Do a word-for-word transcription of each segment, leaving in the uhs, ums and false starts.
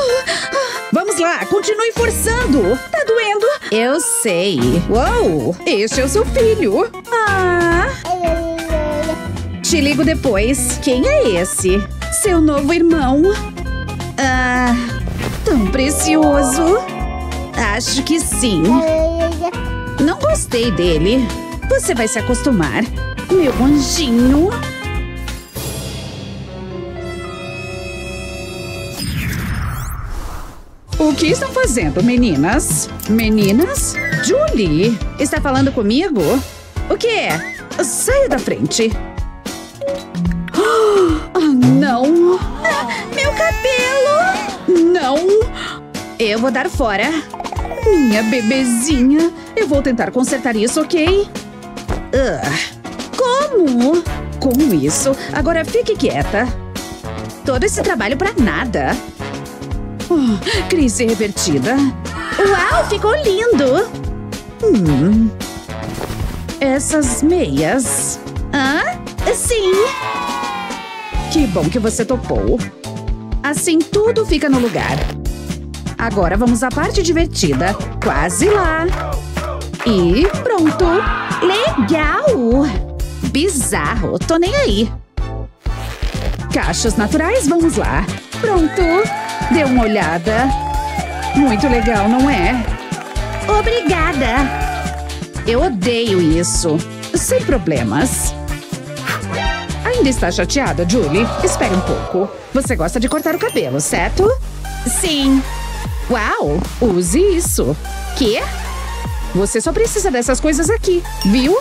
Vamos lá, continue forçando. Tá doendo? Eu sei. Uou, este é o seu filho. Ah. Te ligo depois. Quem é esse? Seu novo irmão. Ah, tão precioso. Acho que sim. Não gostei dele. Você vai se acostumar. Meu anjinho. O que estão fazendo, meninas? Meninas? Julie, está falando comigo? O que é? Saia da frente. Ah, não. Ah, meu cabelo. Não. Eu vou dar fora. Minha bebezinha. Eu vou tentar consertar isso, ok? Uh, como? Com isso? Agora fique quieta. Todo esse trabalho pra nada. Oh, crise revertida. Uau, ficou lindo! Hum. Essas meias. Hã? Sim. Que bom que você topou. Assim tudo fica no lugar. Agora vamos à parte divertida. Quase lá. E pronto. Legal! Bizarro, tô nem aí. Caixas naturais, vamos lá. Pronto. Dê uma olhada. Muito legal, não é? Obrigada. Eu odeio isso. Sem problemas. Ainda está chateada, Julie? Espere um pouco. Você gosta de cortar o cabelo, certo? Sim. Uau, use isso. Quê? Você só precisa dessas coisas aqui, viu?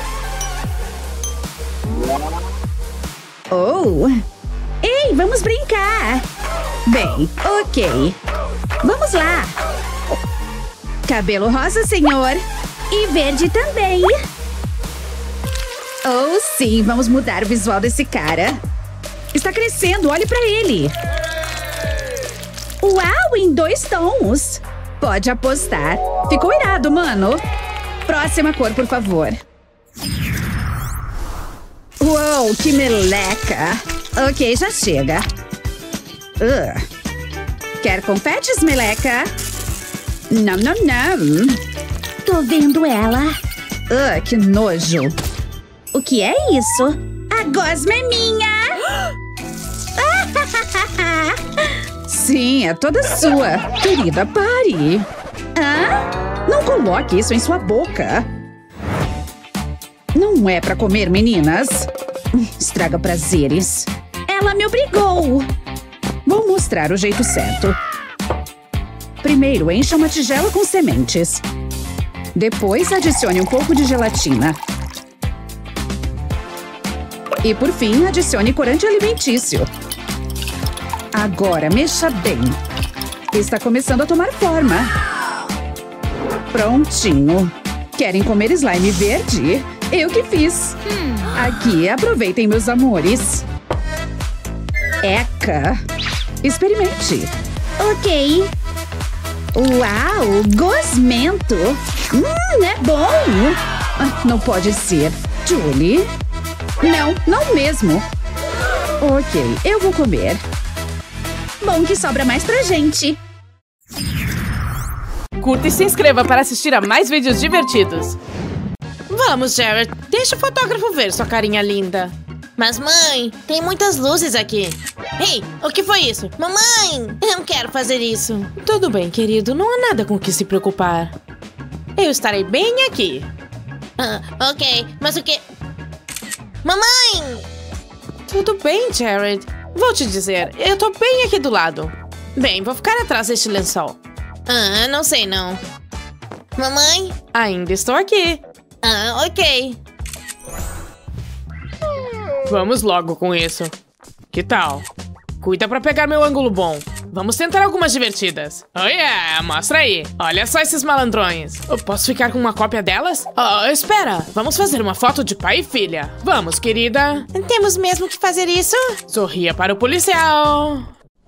Oh. Ei, vamos brincar. Bem, ok. Vamos lá. Cabelo rosa, senhor. E verde também. Oh, sim, vamos mudar o visual desse cara. Está crescendo, olhe pra ele. Uau, em dois tons. Pode apostar. Ficou irado, mano. Próxima cor, por favor. Uou, que meleca. Ok, já chega. Uh. Quer confetes, meleca? Não, não, não. Tô vendo ela. Uh, que nojo. O que é isso? A gosma é minha! Sim, é toda sua. Querida, pare. Hã? Não coloque isso em sua boca. Não é pra comer, meninas. Estraga prazeres. Ela me obrigou. Vou mostrar o jeito certo. Primeiro, encha uma tigela com sementes. Depois, adicione um pouco de gelatina. E, por fim, adicione corante alimentício. Agora, mexa bem. Está começando a tomar forma. Prontinho. Querem comer slime verde? Eu que fiz. Aqui, aproveitem, meus amores. Eca. Experimente. Ok. Uau, gosmento. Hum, é bom. Ah, não pode ser. Julie? Não, não mesmo. Ok, eu vou comer. Bom que sobra mais pra gente. Curta e se inscreva para assistir a mais vídeos divertidos. Vamos, Jared. Deixa o fotógrafo ver sua carinha linda. Mas, mãe, tem muitas luzes aqui. Ei, o que foi isso? Mamãe, eu não quero fazer isso. Tudo bem, querido. Não há nada com o que se preocupar. Eu estarei bem aqui. Ah, ok, mas o que... Mamãe! Tudo bem, Jared. Vou te dizer, eu tô bem aqui do lado. Bem, vou ficar atrás deste lençol. Ah, não sei não. Mamãe? Ainda estou aqui. Ah, ok. Vamos logo com isso. Que tal? Cuida pra pegar meu ângulo bom. Vamos tentar algumas divertidas. Oh yeah, mostra aí. Olha só esses malandrões. Eu posso ficar com uma cópia delas? Oh, espera. Vamos fazer uma foto de pai e filha. Vamos, querida. Temos mesmo que fazer isso? Sorria para o policial.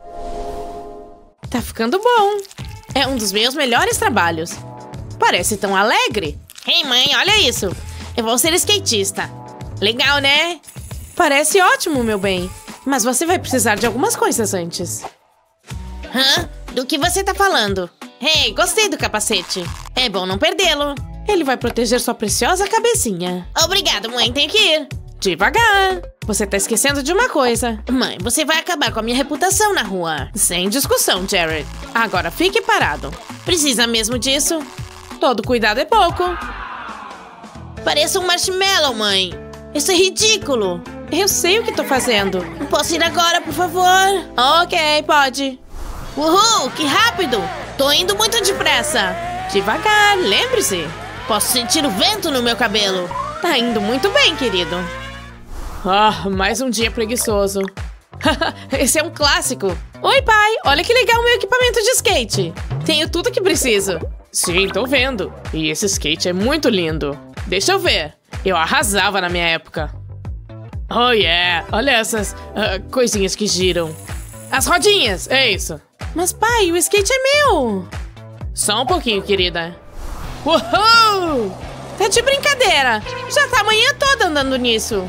Tá ficando bom. É um dos meus melhores trabalhos. Parece tão alegre. Ei, mãe, olha isso. Eu vou ser skatista. Legal, né? Parece ótimo, meu bem. Mas você vai precisar de algumas coisas antes. Hã? Do que você tá falando? Hey, gostei do capacete. É bom não perdê-lo. Ele vai proteger sua preciosa cabecinha. Obrigado, mãe. Tenho que ir. Devagar. Você tá esquecendo de uma coisa. Mãe, você vai acabar com a minha reputação na rua. Sem discussão, Jared. Agora fique parado. Precisa mesmo disso? Todo cuidado é pouco. Parece um marshmallow, mãe. Isso é ridículo. Eu sei o que tô fazendo. Posso ir agora, por favor? Ok, pode. Uhul, que rápido. Tô indo muito depressa. Devagar, lembre-se. Posso sentir o vento no meu cabelo. Tá indo muito bem, querido. Ah, mais um dia preguiçoso. Esse é um clássico. Oi, pai. Olha que legal o meu equipamento de skate. Tenho tudo que preciso. Sim, tô vendo. E esse skate é muito lindo. Deixa eu ver. Eu arrasava na minha época. Oh, yeah. Olha essas uh, coisinhas que giram. As rodinhas, é isso. Mas, pai, o skate é meu. Só um pouquinho, querida. Uhul! Tá de brincadeira. Já tá a manhã toda andando nisso.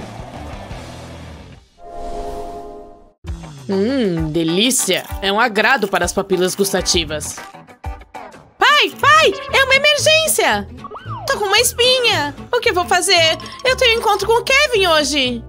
Hum, delícia. É um agrado para as papilas gustativas. Pai, pai, é uma emergência. Tô com uma espinha. O que vou fazer? Eu tenho encontro com o Kevin hoje.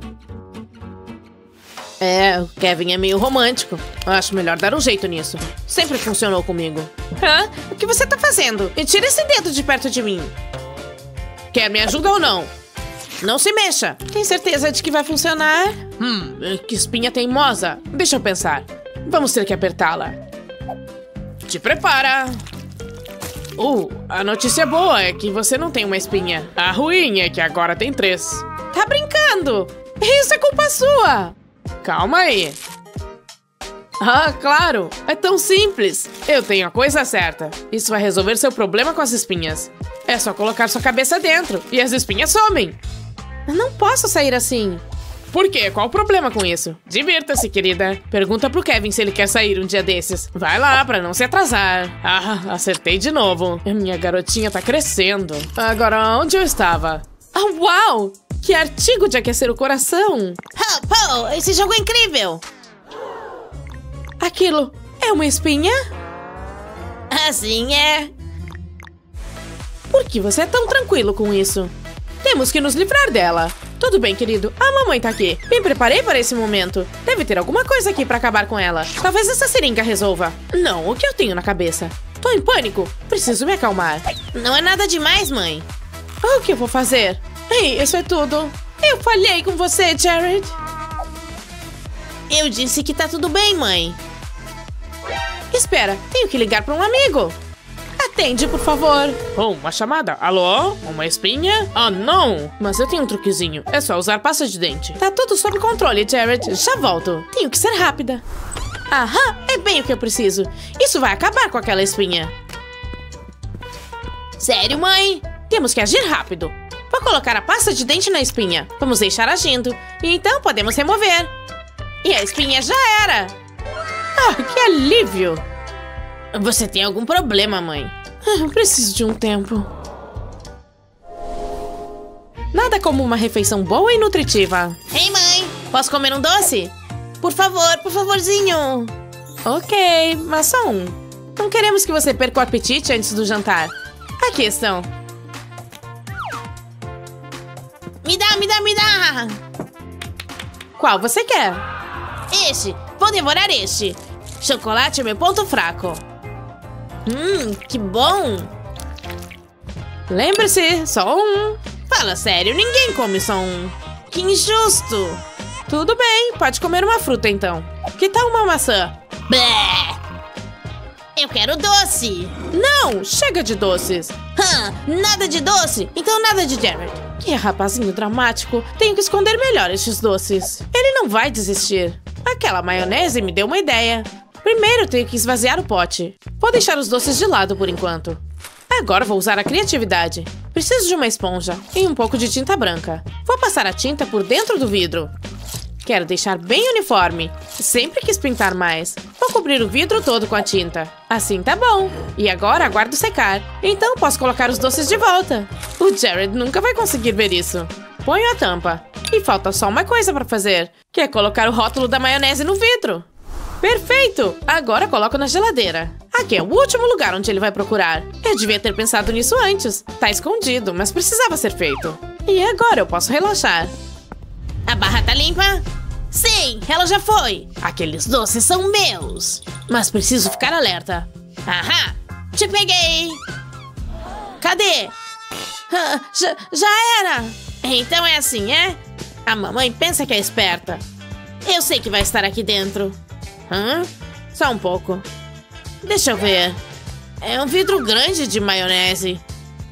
É, o Kevin é meio romântico. Eu acho melhor dar um jeito nisso. Sempre funcionou comigo. Hã? O que você tá fazendo? Me tira esse dedo de perto de mim. Quer me ajuda ou não? Não se mexa. Tem certeza de que vai funcionar? Hum, que espinha teimosa. Deixa eu pensar. Vamos ter que apertá-la. Te prepara. Uh, a notícia boa é que você não tem uma espinha. A ruim é que agora tem três. Tá brincando? Isso é culpa sua. Calma aí. Ah, claro. É tão simples. Eu tenho a coisa certa. Isso vai resolver seu problema com as espinhas. É só colocar sua cabeça dentro e as espinhas somem. Eu não posso sair assim. Por quê? Qual o problema com isso? Divirta-se, querida. Pergunta pro Kevin se ele quer sair um dia desses. Vai lá, pra não se atrasar. Ah, acertei de novo. Minha garotinha tá crescendo. Agora, onde eu estava? Ah, uau! Que artigo de aquecer o coração. Oh, pô, esse jogo é incrível. Aquilo é uma espinha? Assim é. Por que você é tão tranquilo com isso? Temos que nos livrar dela. Tudo bem, querido. A mamãe tá aqui. Me preparei para esse momento. Deve ter alguma coisa aqui para acabar com ela. Talvez essa seringa resolva. Não, o que eu tenho na cabeça? Tô em pânico. Preciso me acalmar. Não é nada demais, mãe. O que eu vou fazer? Ei, isso é tudo. Eu falhei com você, Jared. Eu disse que tá tudo bem, mãe. Espera, tenho que ligar para um amigo. Atende, por favor. Oh, uma chamada. Alô? Uma espinha? Ah, não. Mas eu tenho um truquezinho. É só usar pasta de dente. Tá tudo sob controle, Jared. Já volto. Tenho que ser rápida. Aham, é bem o que eu preciso. Isso vai acabar com aquela espinha. Sério, mãe? Temos que agir rápido. Vou colocar a pasta de dente na espinha. Vamos deixar agindo. E então podemos remover. E a espinha já era. Ah, que alívio. Você tem algum problema, mãe? Preciso de um tempo. Nada como uma refeição boa e nutritiva. Ei, mãe, posso comer um doce? Por favor, por favorzinho. Ok, mas só um. Não queremos que você perca o apetite antes do jantar. Aqui estão. Me dá, me dá, me dá. Qual você quer? Este. Vou devorar este. Chocolate é meu ponto fraco. Hum, que bom! Lembre-se, só um. Fala sério, ninguém come só um. Que injusto! Tudo bem, pode comer uma fruta então. Que tal uma maçã? Blé! Eu quero doce! Não, chega de doces. Hã, nada de doce? Então nada de Jared. Que rapazinho dramático. Tenho que esconder melhor estes doces. Ele não vai desistir. Aquela maionese me deu uma ideia. Primeiro tenho que esvaziar o pote. Vou deixar os doces de lado por enquanto. Agora vou usar a criatividade. Preciso de uma esponja e um pouco de tinta branca. Vou passar a tinta por dentro do vidro. Quero deixar bem uniforme. Sempre quis pintar mais. Vou cobrir o vidro todo com a tinta. Assim tá bom. E agora aguardo secar. Então posso colocar os doces de volta. O Jared nunca vai conseguir ver isso. Ponho a tampa. E falta só uma coisa para fazer, que é colocar o rótulo da maionese no vidro. Perfeito! Agora coloco na geladeira. Aqui é o último lugar onde ele vai procurar. Eu devia ter pensado nisso antes. Tá escondido, mas precisava ser feito. E agora eu posso relaxar. A barra tá limpa? Sim, ela já foi. Aqueles doces são meus. Mas preciso ficar alerta. Ahá! Te peguei! Cadê? Ah, já, já era! Então é assim, é? A mamãe pensa que é esperta. Eu sei que vai estar aqui dentro. Hã? Só um pouco. Deixa eu ver. É um vidro grande de maionese.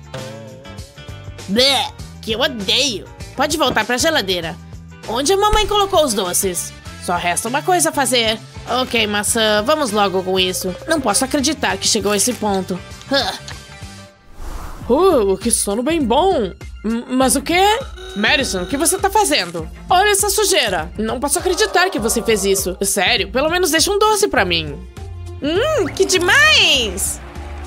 Blé, que eu odeio. Pode voltar pra geladeira. Onde a mamãe colocou os doces? Só resta uma coisa a fazer. Ok, maçã, vamos logo com isso. Não posso acreditar que chegou a esse ponto. Uh, que sono bem bom. M mas o quê? Madison, o que você tá fazendo? Olha essa sujeira. Não posso acreditar que você fez isso. Sério, pelo menos deixa um doce pra mim. Hum, que demais!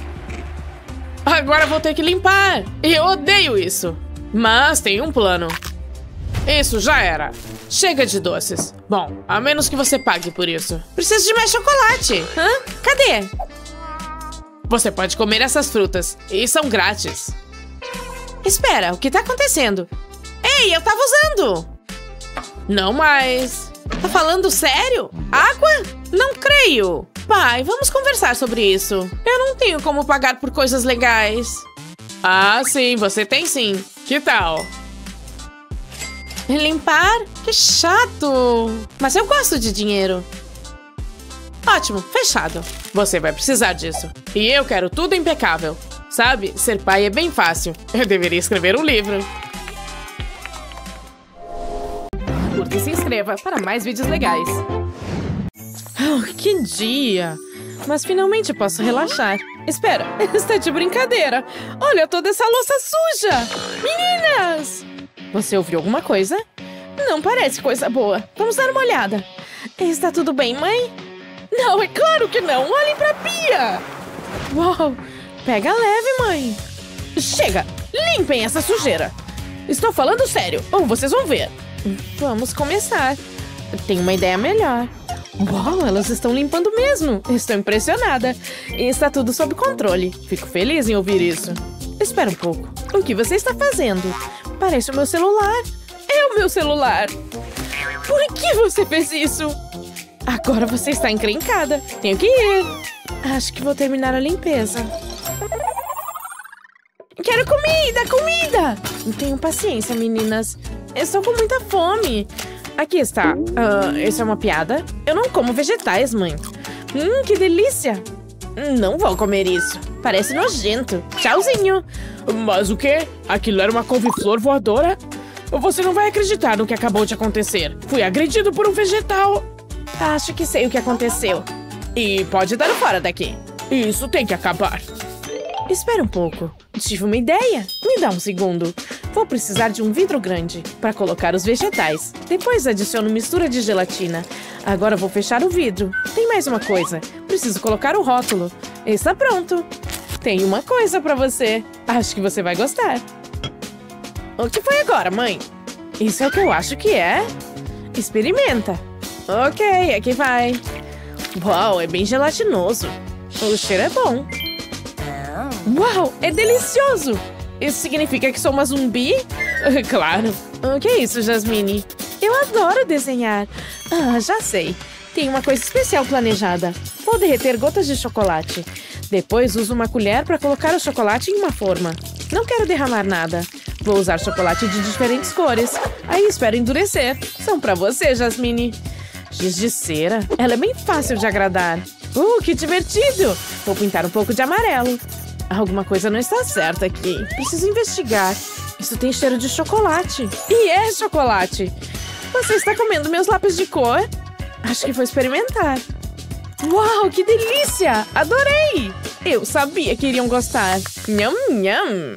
Agora vou ter que limpar. Eu odeio isso. Mas tem um plano. Isso já era. Chega de doces. Bom, a menos que você pague por isso. Preciso de mais chocolate. Hã? Cadê? Você pode comer essas frutas. E são grátis. Espera, o que tá acontecendo? Ei, eu tava usando. Não mais. Tá falando sério? Água? Não creio. Pai, vamos conversar sobre isso. Eu não tenho como pagar por coisas legais. Ah, sim, você tem sim. Que tal? Limpar? Que chato. Mas eu gosto de dinheiro. Ótimo, fechado. Você vai precisar disso. E eu quero tudo impecável. Sabe, ser pai é bem fácil. Eu deveria escrever um livro. Curta e se inscreva para mais vídeos legais. Oh, que dia! Mas finalmente posso relaxar. Espera, está de brincadeira. Olha toda essa louça suja. Meninas! Você ouviu alguma coisa? Não parece coisa boa. Vamos dar uma olhada. Está tudo bem, mãe? Não, é claro que não. Olhem pra pia. Uau! Pega leve, mãe. Chega! Limpem essa sujeira. Estou falando sério, ou vocês vão ver. Vamos começar. Tenho uma ideia melhor. Uau, elas estão limpando mesmo. Estou impressionada. E está tudo sob controle. Fico feliz em ouvir isso. Espera um pouco. O que você está fazendo? Parece o meu celular. É o meu celular. Por que você fez isso? Agora você está encrencada. Tenho que ir. Acho que vou terminar a limpeza. Quero comida, comida! Tenham paciência, meninas. Estou com muita fome. Aqui está. Uh, isso é uma piada? Eu não como vegetais, mãe. Hum, que delícia. Não vou comer isso. Parece nojento. Tchauzinho. Mas o quê? Aquilo era uma couve-flor voadora? Você não vai acreditar no que acabou de acontecer. Fui agredido por um vegetal. Acho que sei o que aconteceu. E pode dar fora daqui. Isso tem que acabar. Espera um pouco. Tive uma ideia. Me dá um segundo. Vou precisar de um vidro grande para colocar os vegetais. Depois adiciono mistura de gelatina. Agora vou fechar o vidro. Tem mais uma coisa. Preciso colocar o rótulo. Está pronto. Tenho uma coisa para você. Acho que você vai gostar. O que foi agora, mãe? Isso é o que eu acho que é. Experimenta. Ok, aqui vai. Uau, é bem gelatinoso. O cheiro é bom. Uau, é delicioso! Isso significa que sou uma zumbi? Claro. O que é isso, Jasmine? Eu adoro desenhar. Ah, já sei. Tem uma coisa especial planejada. Vou derreter gotas de chocolate. Depois uso uma colher para colocar o chocolate em uma forma. Não quero derramar nada. Vou usar chocolate de diferentes cores. Aí espero endurecer. São para você, Jasmine. Giz de cera. Ela é bem fácil de agradar. Uh, que divertido! Vou pintar um pouco de amarelo. Alguma coisa não está certa aqui. Preciso investigar. Isso tem cheiro de chocolate. E é chocolate. Você está comendo meus lápis de cor? Acho que vou experimentar. Uau, que delícia! Adorei! Eu sabia que iriam gostar. Nham, nham.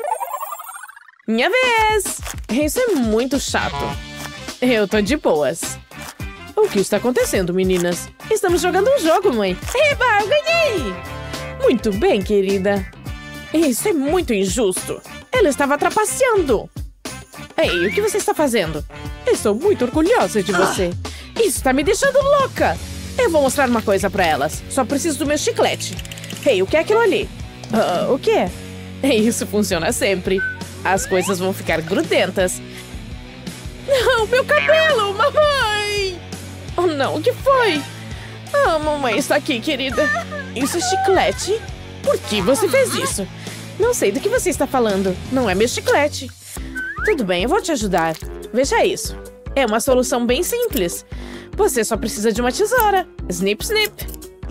Minha vez! Isso é muito chato. Eu tô de boas. O que está acontecendo, meninas? Estamos jogando um jogo, mãe. Eba, eu ganhei! Muito bem, querida. Isso é muito injusto. Ela estava trapaceando. Ei, o que você está fazendo? Estou muito orgulhosa de você. Isso está me deixando louca. Eu vou mostrar uma coisa pra elas. Só preciso do meu chiclete. Ei, o que é aquilo ali? Uh, o quê? Isso funciona sempre. As coisas vão ficar grudentas. Não, meu cabelo, mamãe! Oh, não, o que foi? Ah, mamãe está aqui, querida. Isso é chiclete? Por que você fez isso? Não sei do que você está falando. Não é meu chiclete. Tudo bem, eu vou te ajudar. Veja isso. É uma solução bem simples. Você só precisa de uma tesoura. Snip, snip.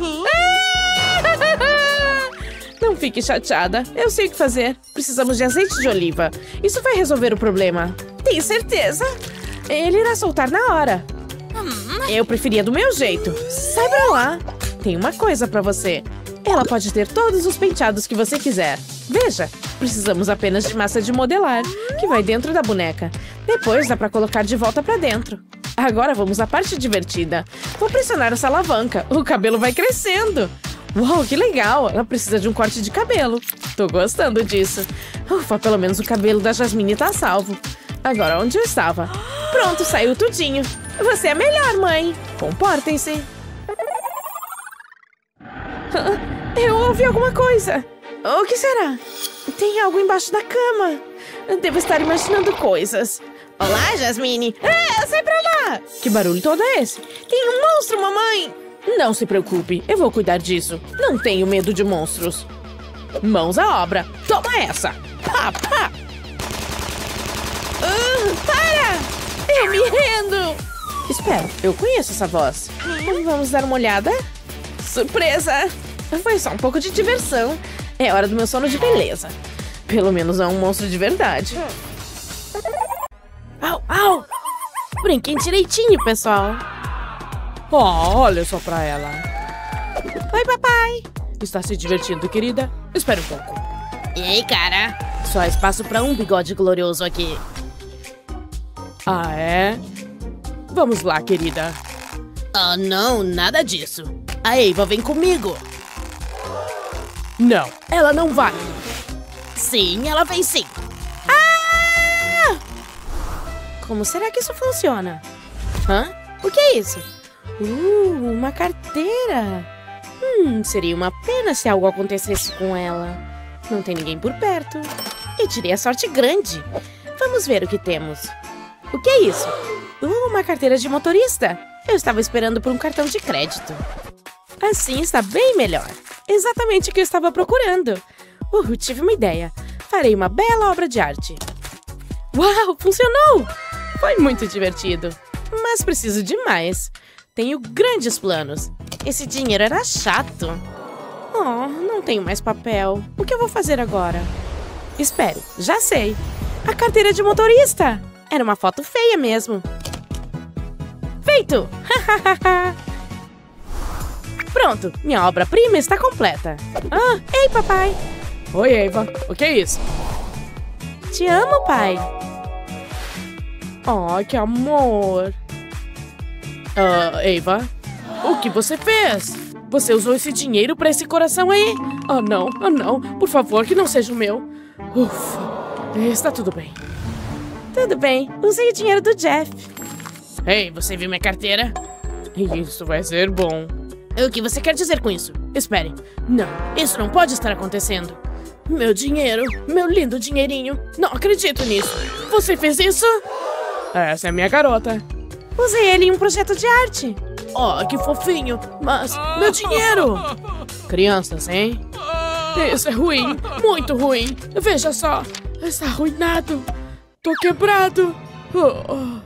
Não fique chateada. Eu sei o que fazer. Precisamos de azeite de oliva. Isso vai resolver o problema. Tem certeza? Ele irá soltar na hora. Eu preferia do meu jeito. Sai pra lá. Tem uma coisa pra você. Ela pode ter todos os penteados que você quiser. Veja, precisamos apenas de massa de modelar, que vai dentro da boneca. Depois dá pra colocar de volta pra dentro. Agora vamos à parte divertida. Vou pressionar essa alavanca. O cabelo vai crescendo. Uau, que legal! Ela precisa de um corte de cabelo. Tô gostando disso. Ufa, pelo menos o cabelo da Jasmine tá salvo. Agora, onde eu estava? Pronto, saiu tudinho. Você é melhor, mãe. Comportem-se. Eu ouvi alguma coisa. O que será? Tem algo embaixo da cama. Devo estar imaginando coisas. Olá, Jasmine. É, sai pra lá. Que barulho todo é esse? Tem um monstro, mamãe. Não se preocupe, eu vou cuidar disso. Não tenho medo de monstros. Mãos à obra. Toma essa. Pá, pá. Uh, para! Eu me rendo. Espera, eu conheço essa voz. Vamos dar uma olhada? Surpresa! Foi só um pouco de diversão. É hora do meu sono de beleza. Pelo menos é um monstro de verdade. Au, au! Brinquem direitinho, pessoal. Oh, olha só pra ela. Oi, papai. Está se divertindo, querida? Espera um pouco. E aí, cara? Só há espaço pra um bigode glorioso aqui. Ah, é? Vamos lá, querida. Ah, não, nada disso. A Eva vem comigo. Não, ela não vai. Sim, ela vem sim. Ah! Como será que isso funciona? Hã? O que é isso? Uh, uma carteira. Hum, seria uma pena se algo acontecesse com ela. Não tem ninguém por perto. Eu tirei a sorte grande. Vamos ver o que temos. O que é isso? Uh, uma carteira de motorista. Eu estava esperando por um cartão de crédito. Assim está bem melhor. Exatamente o que eu estava procurando. Uh, tive uma ideia. Farei uma bela obra de arte. Uau, funcionou! Foi muito divertido. Mas preciso de mais. Tenho grandes planos. Esse dinheiro era chato. Oh, não tenho mais papel. O que eu vou fazer agora? Espere, já sei. A carteira de motorista. Era uma foto feia mesmo. Feito! Pronto, minha obra-prima está completa. Ah, ei, papai. Oi, Eva. O que é isso? Te amo, pai. Oh, que amor. Ah, Eva, o que você fez? Você usou esse dinheiro para esse coração aí? Oh, não, oh, não. Por favor, que não seja o meu. Ufa, está tudo bem. Tudo bem, usei o dinheiro do Jeff. Ei, você viu minha carteira? Isso vai ser bom. O que você quer dizer com isso? Espere. Não, isso não pode estar acontecendo. Meu dinheiro, meu lindo dinheirinho. Não acredito nisso. Você fez isso? Essa é minha garota. Usei ele em um projeto de arte. Oh, que fofinho. Mas, meu dinheiro! Crianças, hein? Isso é ruim, muito ruim. Veja só, está arruinado. Tô quebrado. Oh.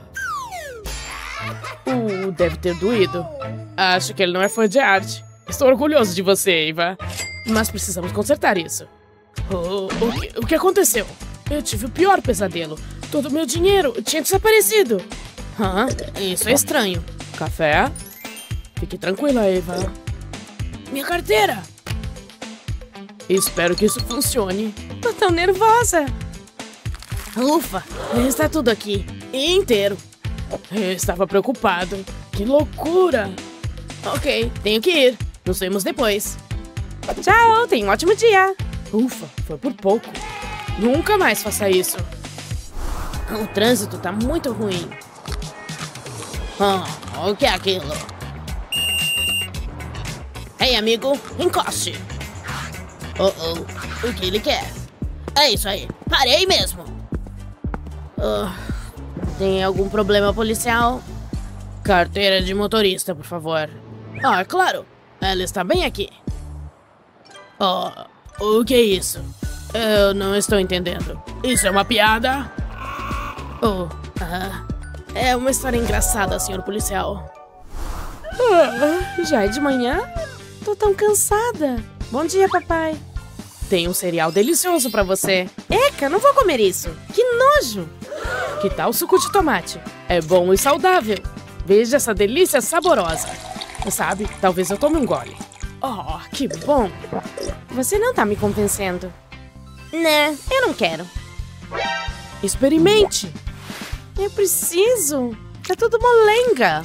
Uh, deve ter doído. Acho que ele não é fã de arte. Estou orgulhoso de você, Eva. Mas precisamos consertar isso. Oh, o, que, o que aconteceu? Eu tive o pior pesadelo. Todo o meu dinheiro tinha desaparecido. Hã? Isso é estranho. Café? Fique tranquila, Eva. Minha carteira! Espero que isso funcione. Tô tão nervosa. Ufa, está tudo aqui. Inteiro. Eu estava preocupado. Que loucura! Ok, tenho que ir. Nos vemos depois. Tchau, tenha um ótimo dia. Ufa, foi por pouco. Nunca mais faça isso. O trânsito tá muito ruim. Ah, o que é aquilo? Ei, amigo, encoste. Oh, oh, o que ele quer? É isso aí, parei mesmo. Oh, tem algum problema policial? Carteira de motorista, por favor. Ah, claro, ela está bem aqui. Oh, o que é isso? Eu não estou entendendo. Isso é uma piada? Oh, ah, é uma história engraçada, senhor policial. Ah, já é de manhã? Tô tão cansada. Bom dia, papai. Tem um cereal delicioso pra você. Eca, não vou comer isso. Que nojo. Que tal suco de tomate? É bom e saudável. Veja essa delícia saborosa. Sabe, talvez eu tome um gole. Oh, que bom. Você não tá me convencendo. Né, eu não quero. Experimente. Eu preciso. Tá tudo molenga.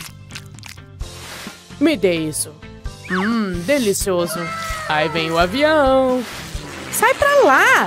Me dê isso. Hum, delicioso. Aí vem o avião. Sai pra lá.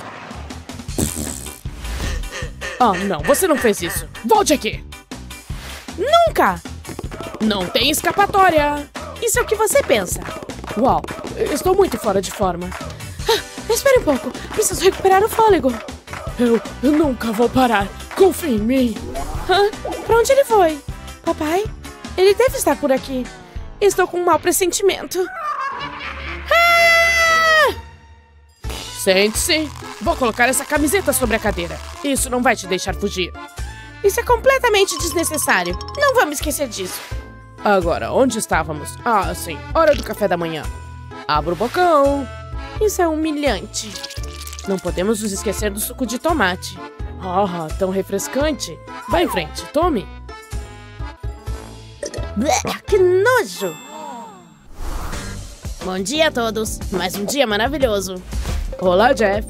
Oh, não, você não fez isso. Volte aqui. Nunca. Não tem escapatória. Isso é o que você pensa. Uau, estou muito fora de forma. Ah, espere um pouco. Preciso recuperar o fôlego. Eu, eu nunca vou parar. Confie em mim. Ah, pra onde ele foi? Papai? Ele deve estar por aqui. Estou com um mau pressentimento. Ah! Sente-se. Vou colocar essa camiseta sobre a cadeira. Isso não vai te deixar fugir. Isso é completamente desnecessário. Não vamos esquecer disso. Agora, onde estávamos? Ah, sim. Hora do café da manhã. Abra o bocão. Isso é humilhante. Não podemos nos esquecer do suco de tomate. Ah, tão refrescante. Vá em frente, tome. Que nojo! Bom dia a todos. Mais um dia maravilhoso. Olá, Jeff.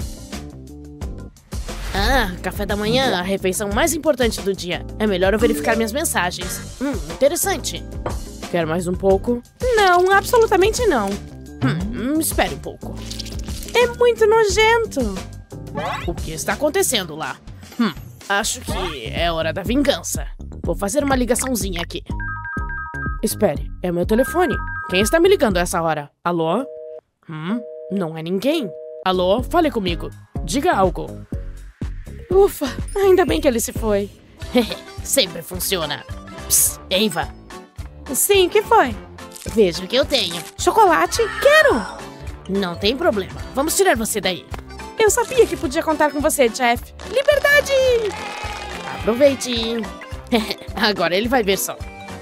Ah, café da manhã, a refeição mais importante do dia. É melhor eu verificar minhas mensagens. Hum, interessante. Quer mais um pouco? Não, absolutamente não. Hum, espere um pouco. É muito nojento. O que está acontecendo lá? Hum, acho que é hora da vingança. Vou fazer uma ligaçãozinha aqui. Espere, é meu telefone. Quem está me ligando a essa hora? Alô? Hum, não é ninguém. Alô, fale comigo. Diga algo. Ufa, ainda bem que ele se foi. Sempre funciona. Psst, Eva. Sim, o que foi? Veja o que eu tenho. Chocolate? Quero! Não tem problema. Vamos tirar você daí. Eu sabia que podia contar com você, Jeff. Liberdade! Aproveite. Agora ele vai ver só.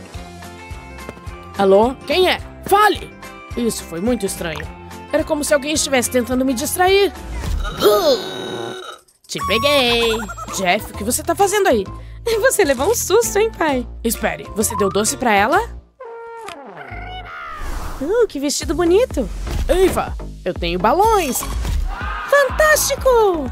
Alô? Quem é? Fale! Isso foi muito estranho. Era como se alguém estivesse tentando me distrair. Uh! Te peguei! Jeff, o que você tá fazendo aí? Você levou um susto, hein, pai? Espere, você deu doce pra ela? Uh, que vestido bonito! Eva, eu tenho balões! Fantástico!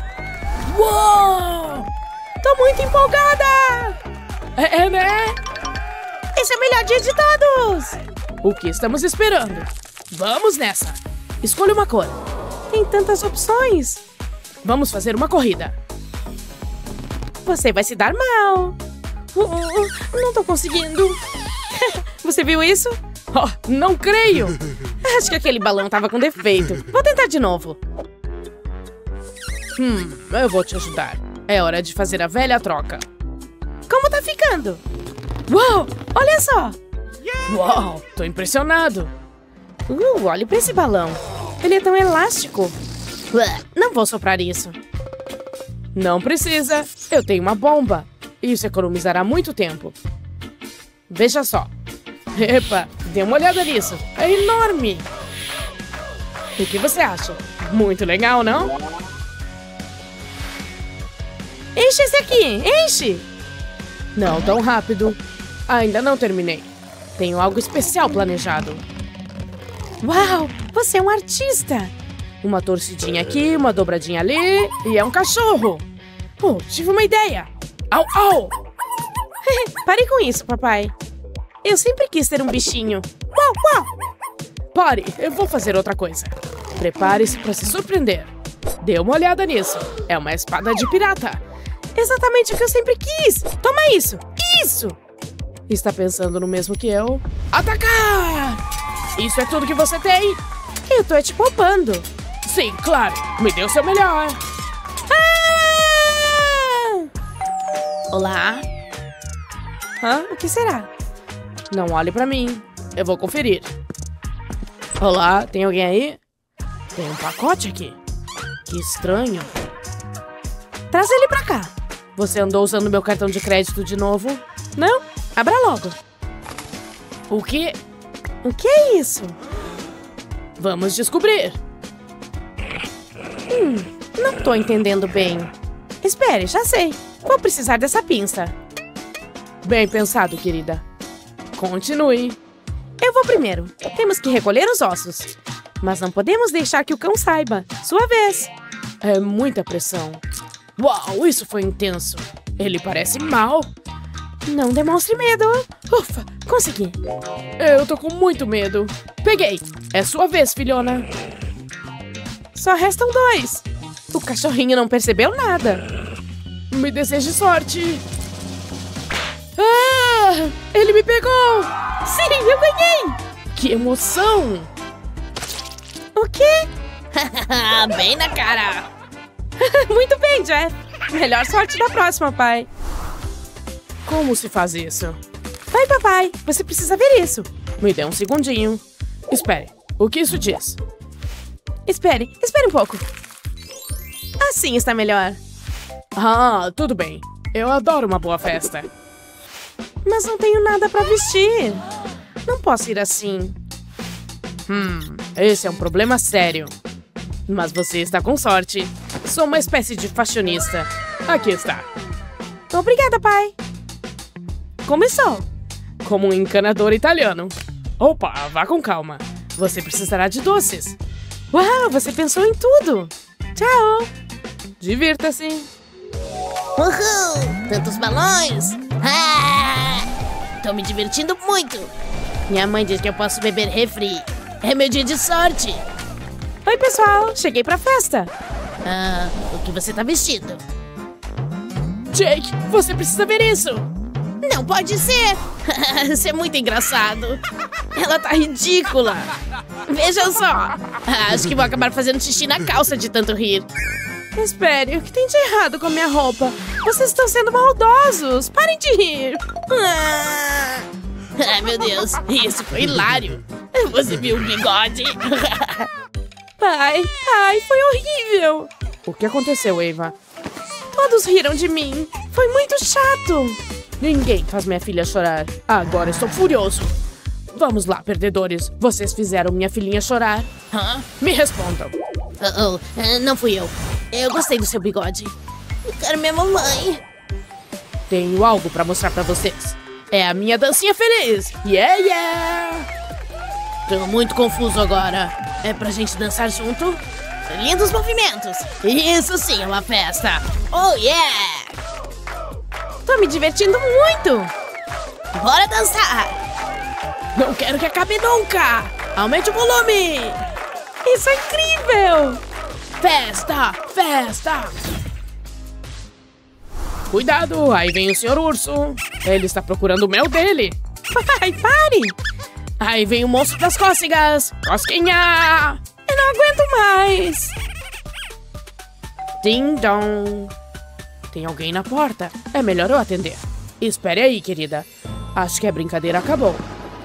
Uou! Tô muito empolgada! É, é, né? Esse é o melhor dia de todos! O que estamos esperando? Vamos nessa! Escolha uma cor. Tem tantas opções! Vamos fazer uma corrida. Você vai se dar mal. Uh, uh, não tô conseguindo. Você viu isso? Oh, não creio. Acho que aquele balão tava com defeito. Vou tentar de novo. Hum, eu vou te ajudar. É hora de fazer a velha troca. Como tá ficando? Uau, olha só. Uau, tô impressionado. Uh, olhe pra esse balão. Ele é tão elástico. Não vou soprar isso. Não precisa. Eu tenho uma bomba. Isso economizará muito tempo. Veja só. Epa, dê uma olhada nisso. É enorme. O que você acha? Muito legal, não? Enche esse aqui, enche! Não tão rápido. Ainda não terminei. Tenho algo especial planejado. Uau, você é um artista! Uma torcidinha aqui, uma dobradinha ali e é um cachorro. Oh, tive uma ideia. Au, au! Pare com isso, papai. Eu sempre quis ter um bichinho. Uau, uau! Pare, eu vou fazer outra coisa. Prepare-se para se surpreender. Dê uma olhada nisso. É uma espada de pirata. Exatamente o que eu sempre quis. Toma isso. Isso! Está pensando no mesmo que eu? Atacar! Isso é tudo que você tem? Eu tô te poupando. Sim, claro. Me dê o seu melhor. Ah! Olá? Hã? O que será? Não olhe pra mim. Eu vou conferir. Olá, tem alguém aí? Tem um pacote aqui. Que estranho. Traz ele pra cá. Você andou usando meu cartão de crédito de novo? Não? Abra logo. O quê? O que é isso? Vamos descobrir. Hum, não tô entendendo bem. Espere, já sei. Vou precisar dessa pinça. Bem pensado, querida. Continue. Eu vou primeiro. Temos que recolher os ossos. Mas não podemos deixar que o cão saiba. Sua vez. É muita pressão. Uau, isso foi intenso. Ele parece mal. Não demonstre medo. Ufa, consegui. Eu tô com muito medo. Peguei. É sua vez, filhona. Só restam dois. O cachorrinho não percebeu nada. Me deseje sorte. Ah! Ele me pegou! Sim, eu ganhei! Que emoção! O quê? Bem na cara! Muito bem, Jeff. Melhor sorte da próxima, pai. Como se faz isso? Vai, papai. Você precisa ver isso. Me dê um segundinho. Espere. O que isso diz? Espere. Espere um pouco. Assim está melhor. Ah, tudo bem. Eu adoro uma boa festa. Mas não tenho nada pra vestir. Não posso ir assim. Hum, esse é um problema sério. Mas você está com sorte. Sou uma espécie de fashionista. Aqui está. Obrigada, pai. Começou. Como um encanador italiano. Opa, vá com calma. Você precisará de doces. Uau, você pensou em tudo. Tchau. Divirta-se. Uhul! Tantos balões! Ah! Tô me divertindo muito. Minha mãe diz que eu posso beber refri. É meu dia de sorte. Oi, pessoal. Cheguei pra festa. Ah, o que você tá vestindo? Jake, você precisa ver isso. Não pode ser! Isso é muito engraçado. Ela tá ridícula. Veja só. Acho que vou acabar fazendo xixi na calça de tanto rir. Espere, o que tem de errado com a minha roupa? Vocês estão sendo maldosos. Parem de rir. Ah, ai, meu Deus. Isso foi hilário. Você viu o bigode? Pai, ai, foi horrível. O que aconteceu, Eva? Todos riram de mim. Foi muito chato. Ninguém faz minha filha chorar. Agora estou furioso. Vamos lá, perdedores. Vocês fizeram minha filhinha chorar. Hã? Me respondam. Uh -oh. Não fui eu. Eu gostei do seu bigode. Eu quero minha mamãe. Tenho algo pra mostrar pra vocês. É a minha dancinha feliz. Yeah, yeah! Tô muito confuso agora. É pra gente dançar junto? Lindos movimentos. Isso sim é uma festa. Oh, yeah! Tô me divertindo muito. Bora dançar. Não quero que acabe nunca. Aumente o volume. Isso é incrível. Festa, festa. Cuidado, aí vem o senhor urso. Ele está procurando o mel dele. Pai, pare. Aí vem o monstro das cócegas. Cosquinha. Eu não aguento mais. Ding dong. Tem alguém na porta. É melhor eu atender. Espere aí, querida. Acho que a brincadeira acabou.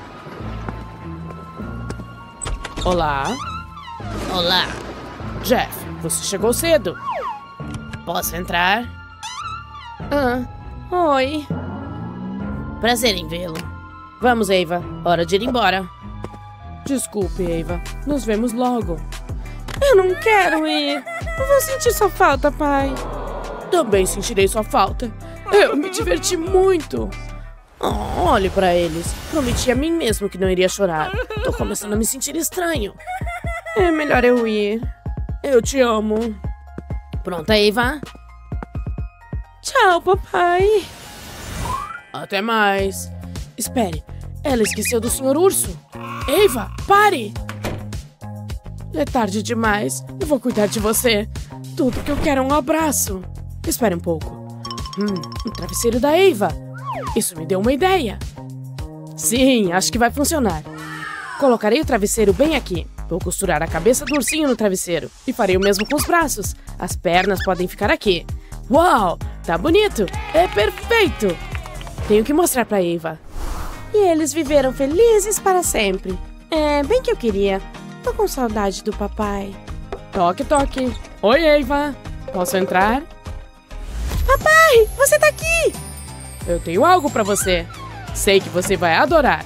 Olá. Olá. Jeff, você chegou cedo. Posso entrar? Ah, oi. Prazer em vê-lo. Vamos, Eva. Hora de ir embora. Desculpe, Eva. Nos vemos logo. Eu não quero ir. Eu vou sentir sua falta, pai. Também sentirei sua falta. Eu me diverti muito. Oh, olhe pra eles. Prometi a mim mesmo que não iria chorar. Tô começando a me sentir estranho. É melhor eu ir. Eu te amo. Pronta, Eva? Tchau, papai. Até mais. Espere. Ela esqueceu do senhor urso. Eva, pare. É tarde demais. Eu vou cuidar de você. Tudo que eu quero é um abraço. Espere um pouco. Hum, o travesseiro da Eva. Isso me deu uma ideia. Sim, acho que vai funcionar. Colocarei o travesseiro bem aqui. Vou costurar a cabeça do ursinho no travesseiro. E farei o mesmo com os braços. As pernas podem ficar aqui. Uau! Tá bonito! É perfeito! Tenho que mostrar pra Eva. E eles viveram felizes para sempre. É bem que eu queria. Tô com saudade do papai. Toque, toque. Oi, Eva. Posso entrar? Papai, você tá aqui! Eu tenho algo pra você. Sei que você vai adorar.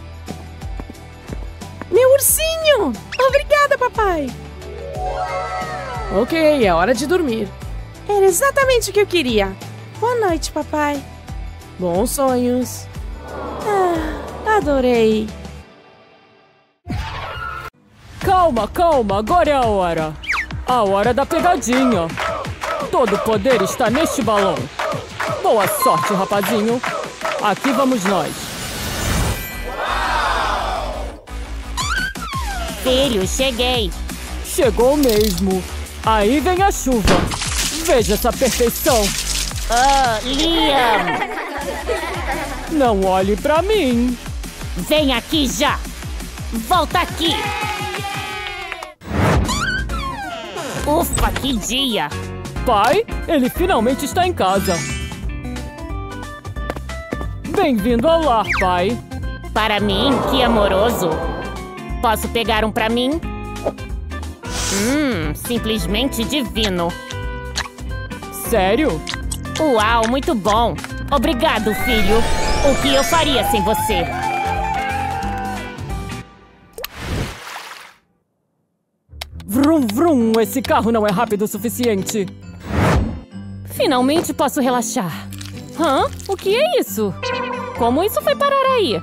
Meu ursinho! Obrigada, papai! Ok, é hora de dormir. Era exatamente o que eu queria. Boa noite, papai. Bons sonhos. Ah, adorei. Calma, calma, agora é a hora. A hora da pegadinha. Todo o poder está neste balão. Boa sorte, rapazinho. Aqui vamos nós. Filho, cheguei. Chegou mesmo. Aí vem a chuva. Veja essa perfeição. Oh, Liam. Não olhe pra mim. Vem aqui já. Volta aqui. Ufa, que dia. Pai, ele finalmente está em casa. Bem-vindo ao lar, pai. Para mim, que amoroso. Posso pegar um pra mim? Hum, simplesmente divino. Sério? Uau, muito bom. Obrigado, filho. O que eu faria sem você? Vrum, vrum, esse carro não é rápido o suficiente. Finalmente posso relaxar. Hã? O que é isso? Como isso foi parar aí?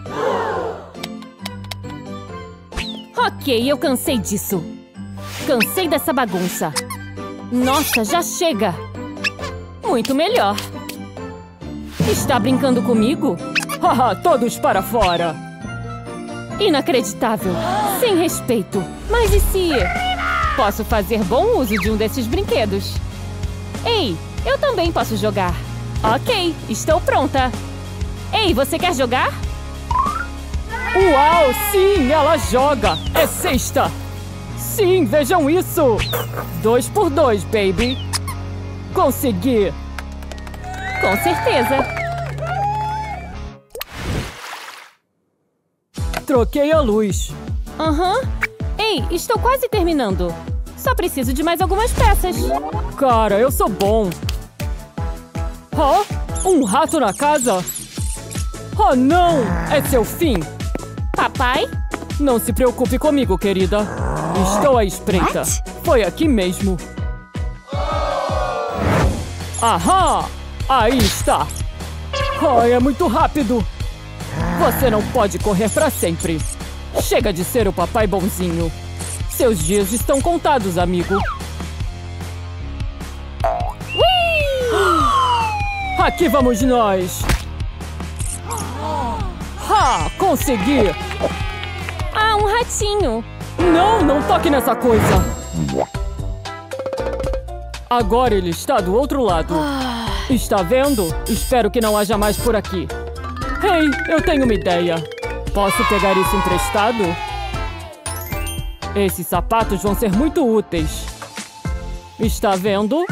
Ok, eu cansei disso. Cansei dessa bagunça. Nossa, já chega. Muito melhor. Está brincando comigo? Haha, todos para fora. Inacreditável. Sem respeito. Mas e se... Posso fazer bom uso de um desses brinquedos. Ei, eu também posso jogar. Ok, estou pronta. Ei, você quer jogar? Uau, sim, ela joga. É sexta. Sim, vejam isso. Dois por dois, baby. Consegui. Com certeza. Troquei a luz. Aham. Uhum. Ei, estou quase terminando. Só preciso de mais algumas peças. Cara, eu sou bom. Oh, um rato na casa? Oh, não! É seu fim. Papai? Não se preocupe comigo, querida. Estou à espreita. Foi aqui mesmo. Ahá! Aí está. Ai, é muito rápido. Você não pode correr para sempre. Chega de ser o papai bonzinho. Seus dias estão contados, amigo. Ui! Aqui vamos nós. Ha! Consegui! Ah, um ratinho. Não, não toque nessa coisa. Agora ele está do outro lado. Está vendo? Espero que não haja mais por aqui. Ei, eu tenho uma ideia. Posso pegar isso emprestado? Esses sapatos vão ser muito úteis. Está vendo?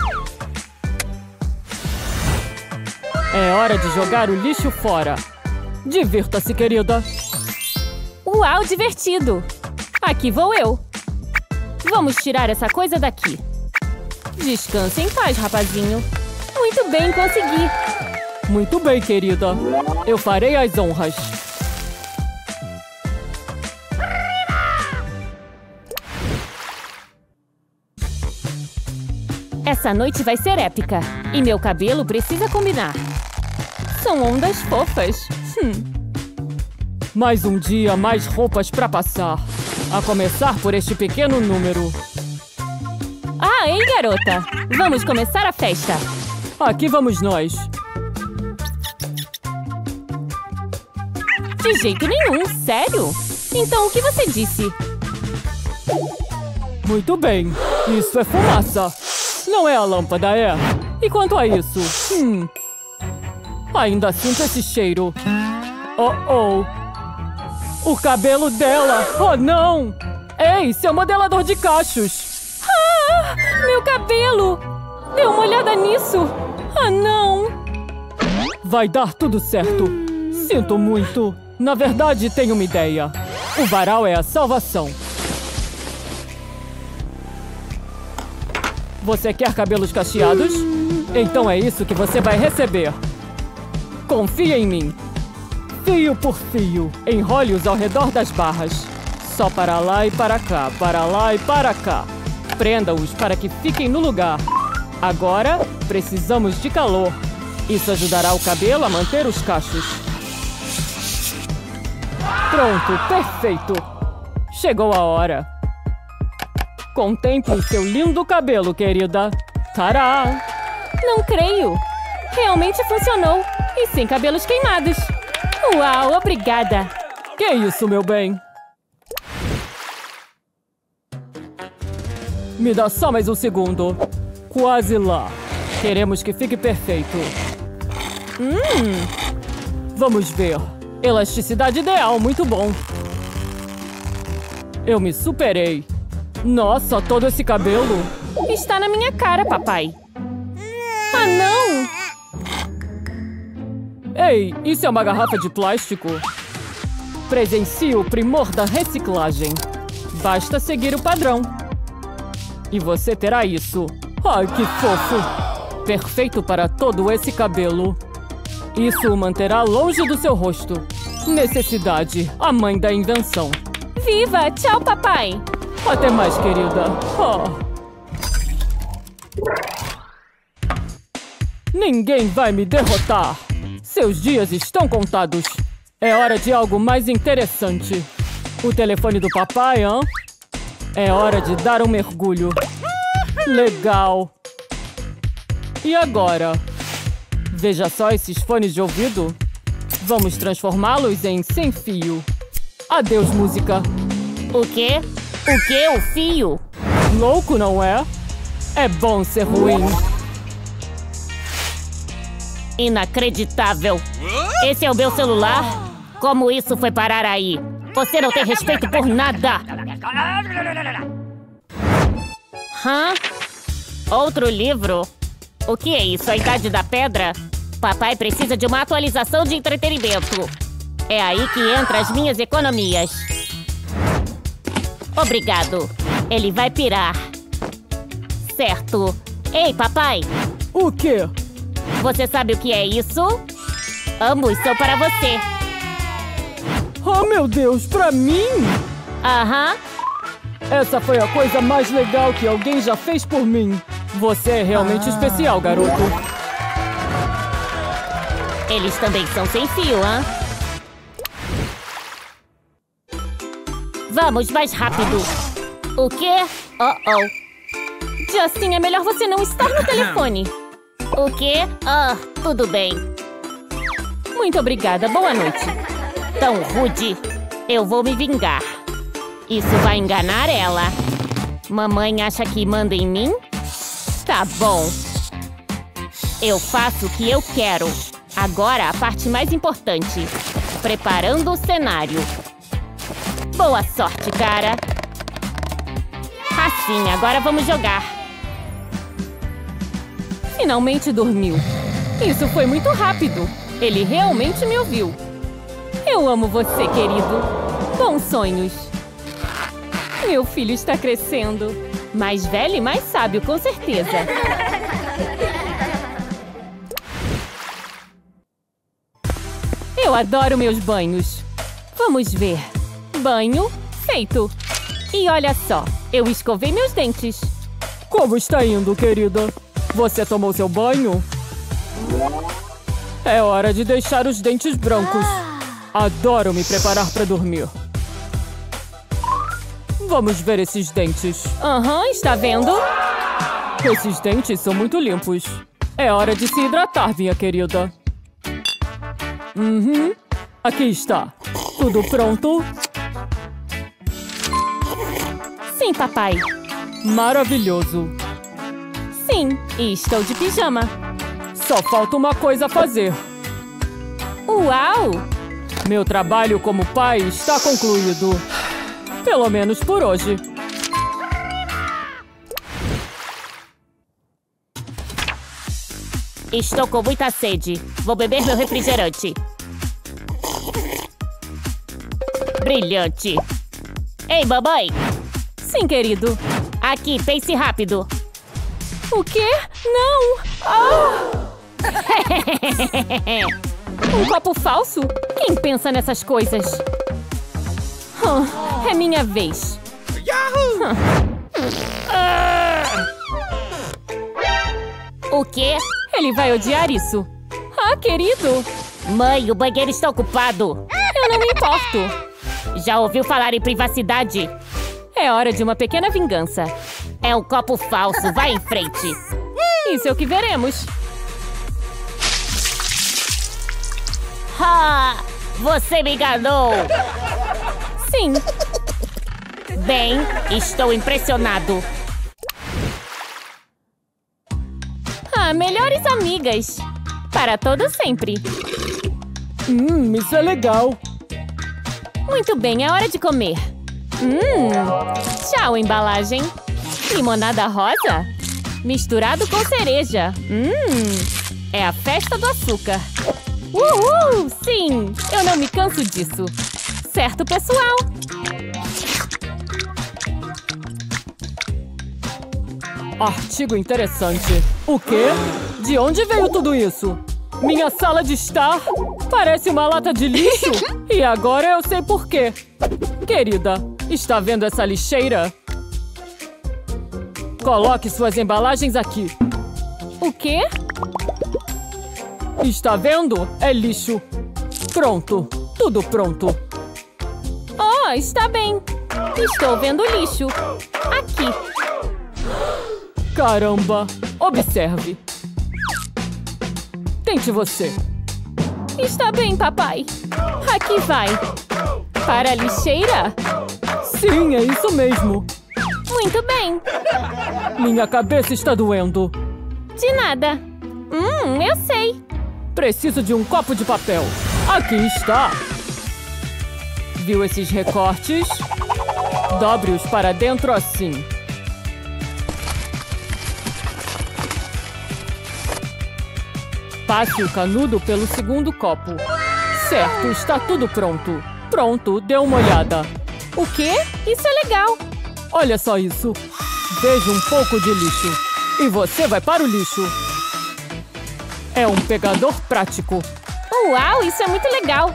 É hora de jogar o lixo fora. Divirta-se, querida. Uau, divertido. Aqui vou eu. Vamos tirar essa coisa daqui. Descanse em paz, rapazinho. Muito bem, consegui. Muito bem, querida. Eu farei as honras. Essa noite vai ser épica. E meu cabelo precisa combinar. São ondas fofas. Hum. Mais um dia, mais roupas pra passar. A começar por este pequeno número. Ah, ei, garota! Vamos começar a festa. Aqui vamos nós. De jeito nenhum, sério? Então o que você disse? Muito bem, isso é fumaça. Não é a lâmpada, é? E quanto a isso? Hum. Ainda sinto esse cheiro. Oh, oh. O cabelo dela! Oh, não! Ei, seu modelador de cachos! Ah, meu cabelo! Dê uma olhada nisso! Ah, não! Vai dar tudo certo. Sinto muito. Na verdade, tenho uma ideia. O varal é a salvação. Você quer cabelos cacheados? Então é isso que você vai receber. Confia em mim. Fio por fio, enrole-os ao redor das barras. Só para lá e para cá, para lá e para cá. Prenda-os para que fiquem no lugar. Agora, precisamos de calor. Isso ajudará o cabelo a manter os cachos. Pronto, perfeito. Chegou a hora. Contemple seu lindo cabelo, querida. Tará! Não creio. Realmente funcionou. E sem cabelos queimados. Uau, obrigada. Que isso, meu bem? Me dá só mais um segundo. Quase lá. Queremos que fique perfeito. Hum. Vamos ver. Elasticidade ideal, muito bom. Eu me superei. Nossa, todo esse cabelo. Está na minha cara, papai. Ah, não! Ei, isso é uma garrafa de plástico? Presencie o primor da reciclagem. Basta seguir o padrão. E você terá isso. Ai, que fofo! Perfeito para todo esse cabelo. Isso o manterá longe do seu rosto. Necessidade, a mãe da invenção. Viva! Tchau, papai! Até mais, querida. Oh. Ninguém vai me derrotar. Seus dias estão contados. É hora de algo mais interessante. O telefone do papai, hã? É hora de dar um mergulho. Legal. E agora? Veja só esses fones de ouvido. Vamos transformá-los em sem fio. Adeus, música. O quê? O quê? O fio? Louco, não é? É bom ser ruim. Inacreditável. Esse é o meu celular? Como isso foi parar aí? Você não tem respeito por nada. Hã? Outro livro? O que é isso? A Idade da Pedra? Papai precisa de uma atualização de entretenimento. É aí que entram as minhas economias. Obrigado. Ele vai pirar. Certo. Ei, papai. O quê? Você sabe o que é isso? Ambos são para você. Oh, meu Deus, pra mim? Aham. Essa foi a coisa mais legal que alguém já fez por mim. Você é realmente ah. especial, garoto. Eles também são sem fio, hã? Vamos, mais rápido. O quê? Oh, oh. Justin, é melhor você não estar no telefone. O quê? Ah, tudo bem. Muito obrigada, boa noite. Tão rude. Eu vou me vingar. Isso vai enganar ela. Mamãe acha que manda em mim? Tá bom. Eu faço o que eu quero. Agora a parte mais importante. Preparando o cenário. Boa sorte, cara. Assim, agora vamos jogar. Finalmente dormiu. Isso foi muito rápido. Ele realmente me ouviu. Eu amo você, querido. Bons sonhos. Meu filho está crescendo. Mais velho e mais sábio, com certeza. Eu adoro meus banhos. Vamos ver. Banho feito. E olha só, eu escovei meus dentes. Como está indo, querida? Você tomou seu banho? É hora de deixar os dentes brancos. Adoro me preparar para dormir. Vamos ver esses dentes. Aham, uhum, está vendo? Esses dentes são muito limpos. É hora de se hidratar, minha querida. Uhum. Aqui está. Tudo pronto? Sim, papai. Maravilhoso. Sim, e estou de pijama. Só falta uma coisa a fazer. Uau! Meu trabalho como pai está concluído. Pelo menos por hoje. Estou com muita sede. Vou beber meu refrigerante. Brilhante. Ei, mamãe. Sim, querido. Aqui, pense rápido. O quê? Não! Ah! Um copo falso? Quem pensa nessas coisas? Hum, é minha vez. Hum. Ah! O quê? Ele vai odiar isso. Ah, querido! Mãe, o banheiro está ocupado. Eu não me importo. Já ouviu falar em privacidade? É hora de uma pequena vingança. É um copo falso. Vai em frente. Isso é o que veremos. Ha! Você me enganou! Sim. Bem, estou impressionado. Ah, melhores amigas. Para todo sempre. Hum, isso é legal. Muito bem, é hora de comer. Hum, tchau, embalagem. Limonada rosa? Misturado com cereja. Hum, é a festa do açúcar. Uhul, sim, eu não me canso disso. Certo, pessoal? Artigo interessante. O quê? De onde veio tudo isso? Minha sala de estar parece uma lata de lixo. E agora eu sei por quê. Querida, está vendo essa lixeira? Coloque suas embalagens aqui. O quê? Está vendo? É lixo. Pronto. Tudo pronto. Oh, está bem. Estou vendo lixo. Aqui. Caramba. Observe. Tente você. Está bem, papai. Aqui vai. Para a lixeira? Sim, é isso mesmo. Muito bem. Minha cabeça está doendo. De nada. Hum, eu sei. Preciso de um copo de papel. Aqui está. Viu esses recortes? Dobre-os para dentro assim. Passe o canudo pelo segundo copo. Certo, está tudo pronto. Pronto, dê uma olhada. O quê? Isso é legal. Olha só isso. Veja um pouco de lixo. E você vai para o lixo. É um pegador prático. Uau, isso é muito legal.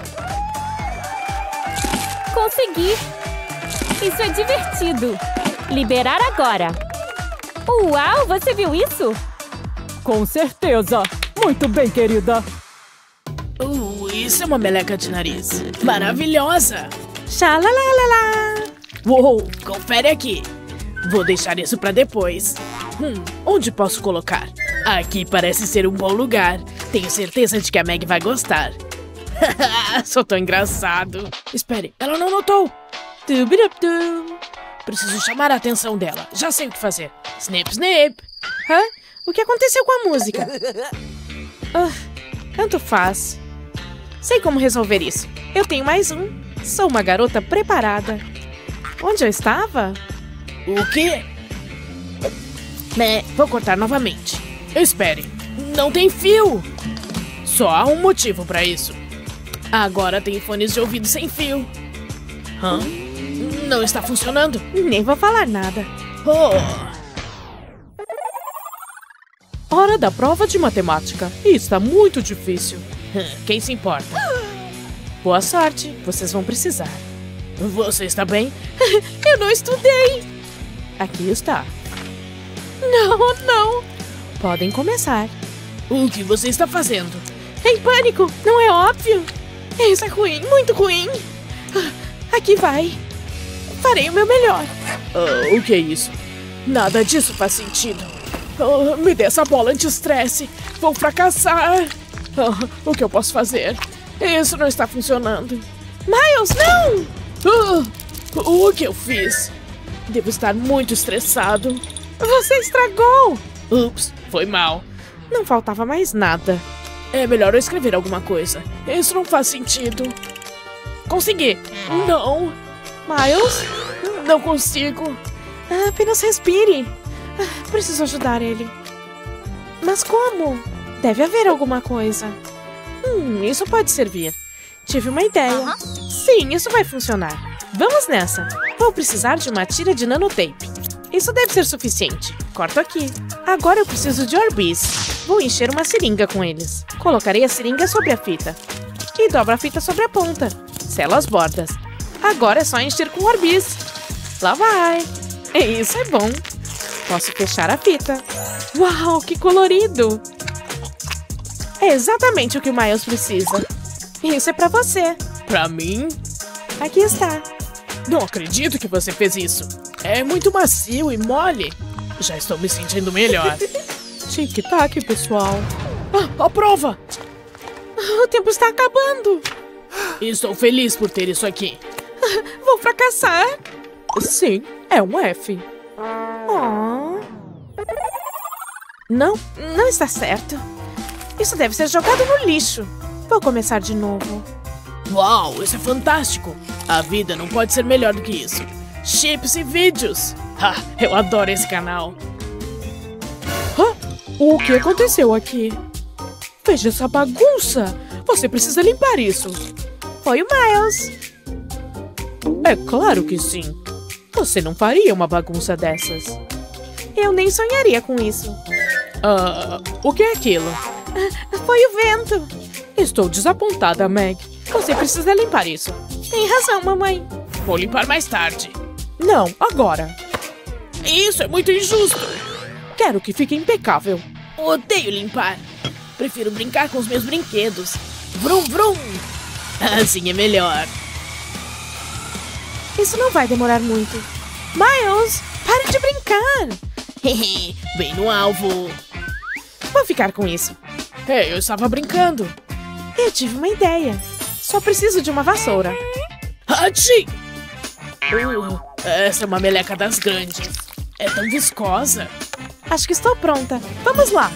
Consegui. Isso é divertido. Liberar agora. Uau, você viu isso? Com certeza. Muito bem, querida. Uh, isso é uma meleca de nariz. Maravilhosa. Xalalalala. Uou, confere aqui. Vou deixar isso pra depois. Hum, onde posso colocar? Aqui parece ser um bom lugar. Tenho certeza de que a Meg vai gostar. Sou tão engraçado. Espere, ela não notou. Tubiruptum. Preciso chamar a atenção dela. Já sei o que fazer. Snip, snip. Hã? O que aconteceu com a música? Ah, tanto faz. Sei como resolver isso. Eu tenho mais um. Sou uma garota preparada. Onde eu estava? O quê? Né, vou cortar novamente. Espere, não tem fio. Só há um motivo pra isso. Agora tem fones de ouvido sem fio. Hã? Não está funcionando? Nem vou falar nada. Oh. Hora da prova de matemática. E está muito difícil. Quem se importa? Boa sorte, vocês vão precisar. Você está bem? Eu não estudei. Aqui está. Não, não. Podem começar. O que você está fazendo? Em pânico, não é óbvio? Isso é ruim, muito ruim. Aqui vai. Farei o meu melhor. Uh, o que é isso? Nada disso faz sentido. Uh, me dê essa bola anti-estresse. Vou fracassar. Uh, o que eu posso fazer? Isso não está funcionando. Miles, não! Uh, o que eu fiz? Devo estar muito estressado. Você estragou! Ups, foi mal. Não faltava mais nada. É melhor eu escrever alguma coisa. Isso não faz sentido. Consegui! Não! Miles? Não consigo. Ah, apenas respire. Ah, preciso ajudar ele. Mas como? Deve haver alguma coisa. Hum, isso pode servir. Tive uma ideia. Sim, isso vai funcionar. Vamos nessa. Vou precisar de uma tira de nanotape. Isso deve ser suficiente. Corto aqui. Agora eu preciso de Orbis. Vou encher uma seringa com eles. Colocarei a seringa sobre a fita. E dobro a fita sobre a ponta. Selo as bordas. Agora é só encher com Orbis. Lá vai. Isso é bom. Posso fechar a fita. Uau, que colorido. É exatamente o que o Miles precisa. Isso é pra você. Pra mim? Aqui está. Não acredito que você fez isso. É muito macio e mole. Já estou me sentindo melhor. Tic-tac, pessoal. Ah, a prova! O tempo está acabando. Estou feliz por ter isso aqui. Vou fracassar? Sim, é um F. Oh. Não, não está certo. Isso deve ser jogado no lixo. Vou começar de novo. Uau, isso é fantástico. A vida não pode ser melhor do que isso. Chips e vídeos. Ah, eu adoro esse canal. Ah, o que aconteceu aqui? Veja essa bagunça. Você precisa limpar isso. Foi o Miles. É claro que sim. Você não faria uma bagunça dessas. Eu nem sonharia com isso. Ah, o que é aquilo? Ah, foi o vento. Estou desapontada, Meg. Você precisa limpar isso. Tem razão, mamãe. Vou limpar mais tarde. Não, agora. Isso é muito injusto. Quero que fique impecável. Odeio limpar. Prefiro brincar com os meus brinquedos. Vrum, vrum. Assim é melhor. Isso não vai demorar muito. Miles, pare de brincar. Bem no alvo. Vou ficar com isso. Ei, eu estava brincando. Eu tive uma ideia. Só preciso de uma vassoura. Hachi! Uh, essa é uma meleca das grandes. É tão viscosa. Acho que estou pronta. Vamos lá.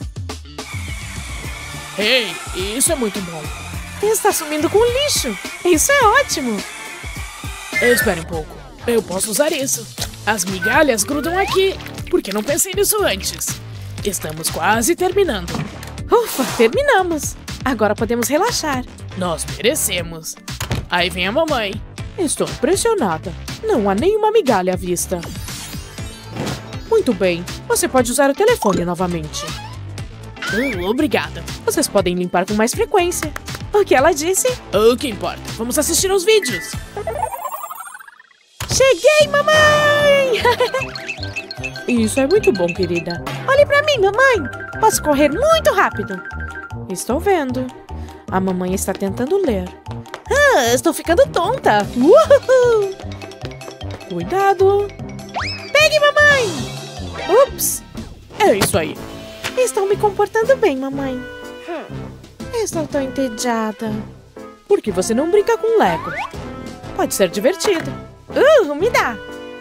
Ei, isso é muito bom. Está sumindo com lixo. Isso é ótimo. Espere um pouco. Eu posso usar isso. As migalhas grudam aqui. Por que não pensei nisso antes? Estamos quase terminando. Ufa, terminamos. Agora podemos relaxar. Nós merecemos. Aí vem a mamãe. Estou impressionada. Não há nenhuma migalha à vista. Muito bem. Você pode usar o telefone novamente. Uh, obrigada. Vocês podem limpar com mais frequência. O que ela disse? O que importa? Vamos assistir aos vídeos. Cheguei, mamãe! Isso é muito bom, querida. Olhe pra mim, mamãe. Posso correr muito rápido. Estou vendo. A mamãe está tentando ler. Ah, estou ficando tonta. Uhul! Cuidado. Pegue, mamãe. Ups. É isso aí. Estou me comportando bem, mamãe. Estou tão entediada. Por que você não brinca com Lego? Pode ser divertido. Uh, me dá.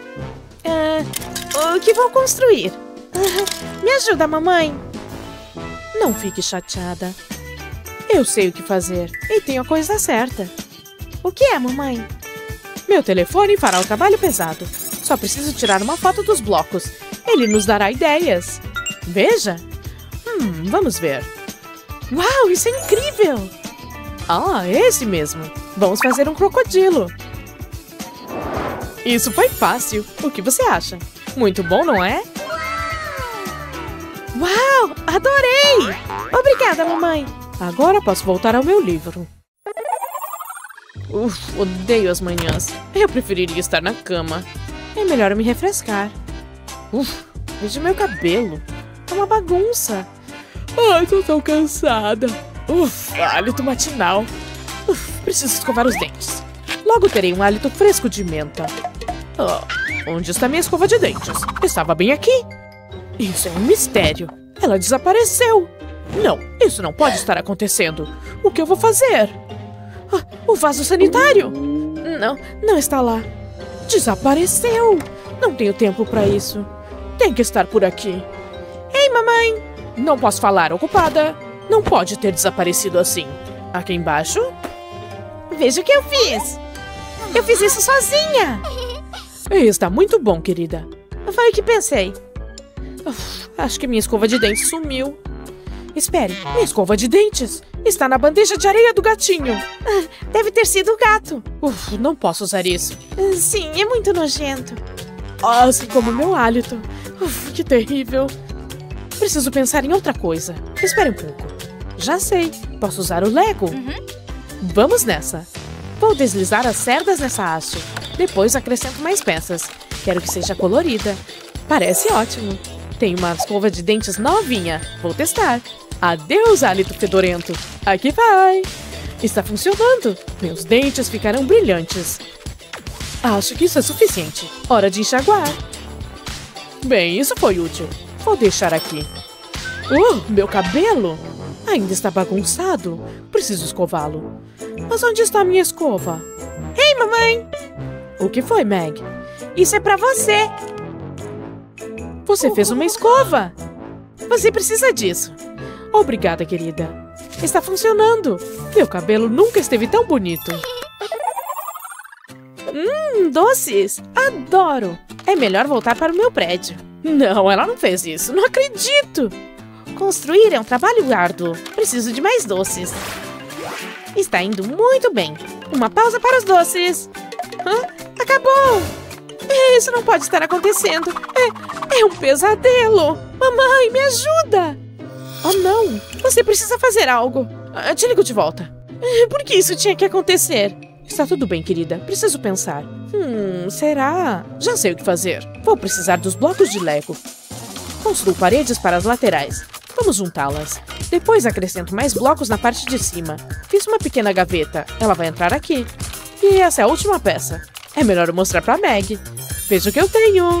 Uh, o que vou construir? Uh, me ajuda, mamãe. Não fique chateada. Eu sei o que fazer e tenho a coisa certa. O que é, mamãe? Meu telefone fará o trabalho pesado. Só preciso tirar uma foto dos blocos. Ele nos dará ideias. Veja. Hum, vamos ver. Uau, isso é incrível! Ah, esse mesmo. Vamos fazer um crocodilo. Isso foi fácil. O que você acha? Muito bom, não é? Uau, adorei! Obrigada, mamãe. Agora posso voltar ao meu livro. Uf, odeio as manhãs. Eu preferiria estar na cama. É melhor eu me refrescar. Uf, veja meu cabelo. É uma bagunça. Ai, tô tão cansada. Uf, hálito matinal. Uf, preciso escovar os dentes. Logo terei um hálito fresco de menta. Oh, onde está minha escova de dentes? Estava bem aqui. Isso é um mistério. Ela desapareceu. Não, isso não pode estar acontecendo. O que eu vou fazer? Ah, o vaso sanitário? Não, não está lá. Desapareceu. Não tenho tempo para isso. Tem que estar por aqui. Ei, mamãe. Não posso falar, ocupada. Não pode ter desaparecido assim. Aqui embaixo? Veja o que eu fiz. Eu fiz isso sozinha. Está muito bom, querida. Foi o que pensei. Uf, acho que minha escova de dentes sumiu. Espere, minha escova de dentes está na bandeja de areia do gatinho. Deve ter sido o gato. Uf, não posso usar isso. Sim, é muito nojento. Assim como meu hálito. Uf, que terrível. Preciso pensar em outra coisa. Espere um pouco. Já sei, posso usar o Lego. Uhum. Vamos nessa. Vou deslizar as cerdas nessa haste. Depois acrescento mais peças. Quero que seja colorida. Parece ótimo. Tenho uma escova de dentes novinha. Vou testar. Adeus, hálito fedorento. Aqui vai. Está funcionando. Meus dentes ficarão brilhantes. Acho que isso é suficiente. Hora de enxaguar. Bem, isso foi útil. Vou deixar aqui. Uh, meu cabelo! Ainda está bagunçado. Preciso escová-lo. Mas onde está a minha escova? Ei, mamãe! O que foi, Meg? Isso é pra você. Você fez uma escova. Você precisa disso. Obrigada, querida. Está funcionando. Meu cabelo nunca esteve tão bonito. Hum, doces. Adoro. É melhor voltar para o meu prédio. Não, ela não fez isso. Não acredito. Construir é um trabalho árduo. Preciso de mais doces. Está indo muito bem. Uma pausa para os doces. Hã? Acabou! Isso não pode estar acontecendo. É, é um pesadelo. Mamãe, me ajuda! Oh, não. Você precisa fazer algo. Eu te ligo de volta. Por que isso tinha que acontecer? Está tudo bem, querida. Preciso pensar. Hum, será? Já sei o que fazer. Vou precisar dos blocos de Lego. Construo paredes para as laterais. Vamos juntá-las. Depois acrescento mais blocos na parte de cima. Fiz uma pequena gaveta. Ela vai entrar aqui. E essa é a última peça. É melhor eu mostrar pra Meg. Veja o que eu tenho.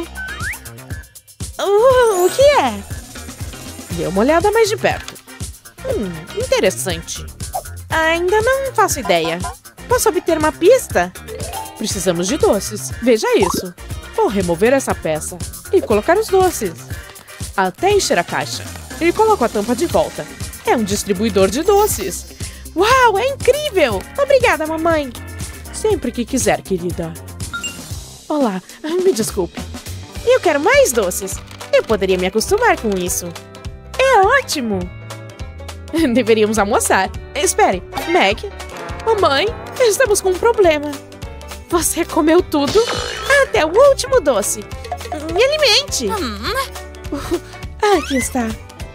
Uh, o que é? Dê uma olhada mais de perto. Hum, interessante. Ainda não faço ideia. Posso obter uma pista? Precisamos de doces. Veja isso. Vou remover essa peça e colocar os doces. Até encher a caixa. E coloco a tampa de volta. É um distribuidor de doces. Uau, é incrível! Obrigada, mamãe. Sempre que quiser, querida. Olá, me desculpe. Eu quero mais doces. Eu poderia me acostumar com isso. É ótimo. Deveríamos almoçar. Espere, Meg. Mamãe, estamos com um problema. Você comeu tudo? Até o último doce. Me alimente. Hum. Aqui está.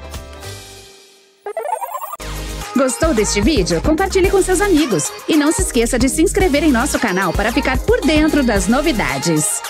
Gostou deste vídeo? Compartilhe com seus amigos. E não se esqueça de se inscrever em nosso canal para ficar por dentro das novidades.